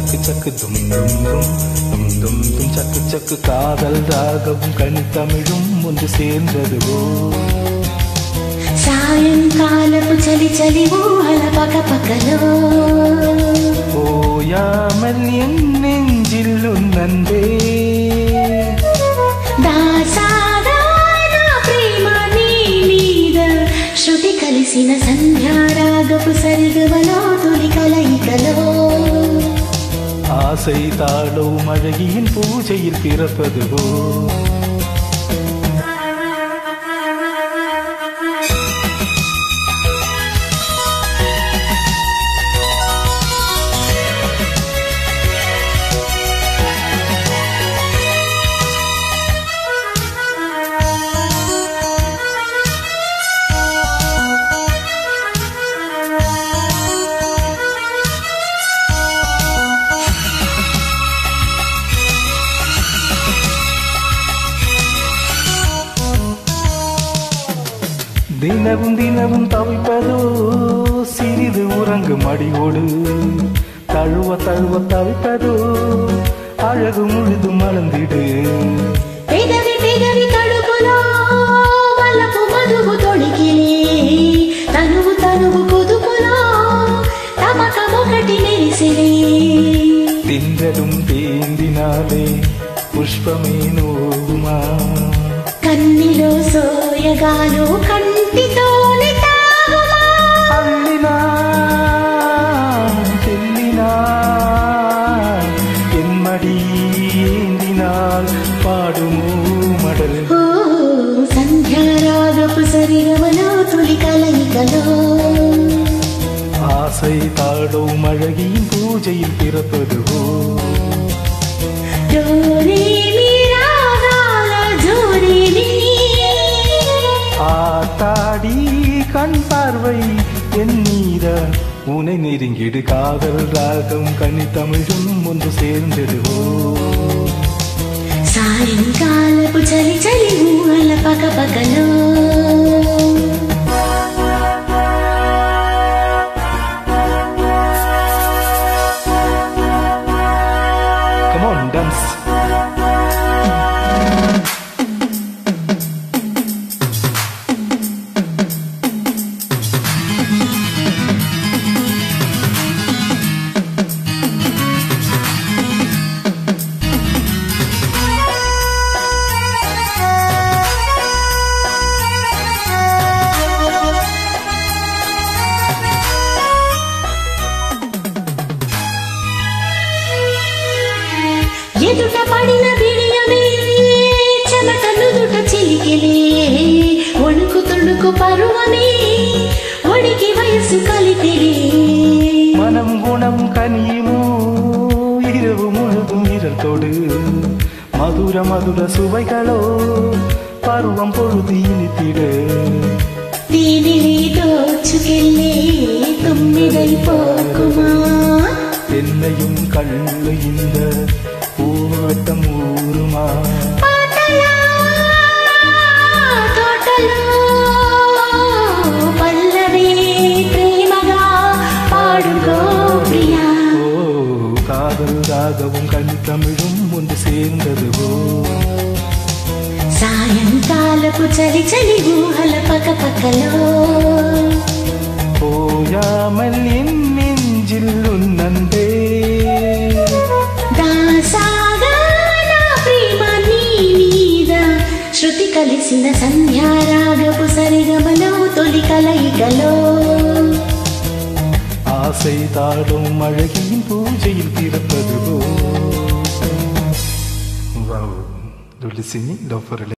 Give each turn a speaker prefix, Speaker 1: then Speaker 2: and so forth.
Speaker 1: சக்கு சக்கு தும் தும் தும் தும் தும் தும் சக்கு சக்கு காதல் ராகவும் கனித்தமிழும் ஒன்று சேர்ந்ததுவோ
Speaker 2: சாயங்காலపు చలి చలి ఊహల పకపకలో
Speaker 1: ஓயாமல் என் நெஞ்சில் உன்னன்பே
Speaker 2: దాసాగా నా ప్రేమ నీ మీద శృతి కలిసిన సంధ్యారాగపు సరిగమలో తొలి కలయికలో
Speaker 1: ஆசை தாழவும் அழகியின் பூஜையில் பிறப்பதுவோ தினமும் தினமும் தவிப்பதோ சிறிது உறங்கும் அடியோடு தழுவ தழுவ தவிப்பதோ அழகு முழுதும் மலர்ந்திடு
Speaker 2: పెదవి పెదవి తడుపులో వలపు మధువు తొడికిలే తనువు తనువు కుదుపులో తమకమొకటి మెరిసిలే
Speaker 1: தின்றதும் தேந்தினாலே புஷ்பமே நோவுமா
Speaker 2: కన్నిలో సోయగాలు కంటితోనే తాగుమా
Speaker 1: அள்ளினா தெல்லினா என் மடி ஏந்தினால் பாடுமோ மடல்
Speaker 2: సంధ్యారాగపు సరిగమలో తొలి కలయికలో
Speaker 1: ஆசை தாழவும் அழகியின் பூஜையில் பிறப்பதுவோ ஆத்தாடி கண் பார்வை என் மீத உனை நெருங்கிடு காதல் ராகம் கனித்தமிழும் ஒன்று சேர்ந்ததுவோ
Speaker 2: సాయంకాలపు చలి చలి ఊహల పకపకలో
Speaker 1: Come on, dance.
Speaker 2: ఎదుట పడిన బిడియమే చెమట నుదుట చిలికెలే ఒణుకు తొణుకు పరువమే ఒడికి వయసు కలితెలే
Speaker 1: மனம் குணம் கனியுமோ இரவு முழுதும் விரல்தோடு மதுர மதுர சுவைகளோ பருவம் பொழுது இனித்திடு
Speaker 2: దీనిని దోచుకెళ్ళే తొమ్మిదై పోకుమా
Speaker 1: என்னையும் கள்ளு இந்த பூவட்டம் ஊருமா
Speaker 2: తోటలో పల్లవి ప్రేమగా పాడుకో ప్రియా
Speaker 1: ஓ காதல் ராகவும் கனித்தமிழும் ஒன்று சேர்ந்ததுவோ
Speaker 2: సాయంకాలపు చలి చలి ఊహల పకపకలో
Speaker 1: ஓயாமல் என் நெஞ்சில் உன்னன்பே
Speaker 2: దాసాగా నా ప్రేమ నీ మీద శృతి కలిసిన సంధ్యారాగపు సరిగమలో తొలి కలయికలో
Speaker 1: ஆசை தாடும் அழகியின் பூஜையில் பிறப்பதுவோ. Wow, do you listen? Love for